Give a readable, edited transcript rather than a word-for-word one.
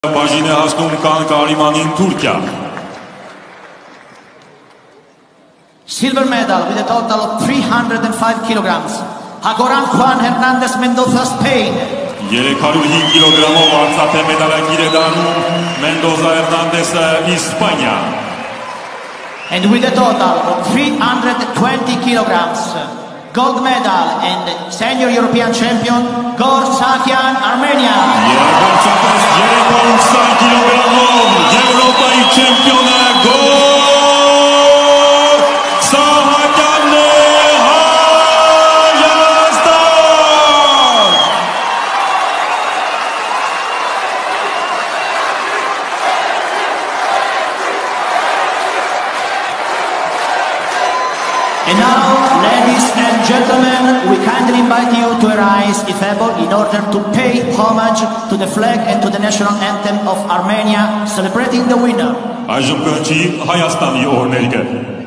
Բաժին է հասնում կան Կարիմանին Թուրքիա. Silver medal with a total of 305 kilograms. Hagoran Juan Hernandez Mendoza, Spain. 305 կիլոգրամով արծաթե մեդալակիր է դառնում Մենդոզա Հերնանդեսը, Իսպանիա. And with a total of 320 kilograms. Gold medal and senior European champion Gor Sakian, Armenia. 320 կիլոգրամով Եվրոպայի չեմպիոնը Գոր Սահակյանն է, Հայաստան։ And now, ladies and gentlemen, we kindly invite you to arise, if able, in order to pay homage to the flag and to the national anthem of Armenia, celebrating the winner. Այժմ կհնչի Հայաստանի օրհներգը.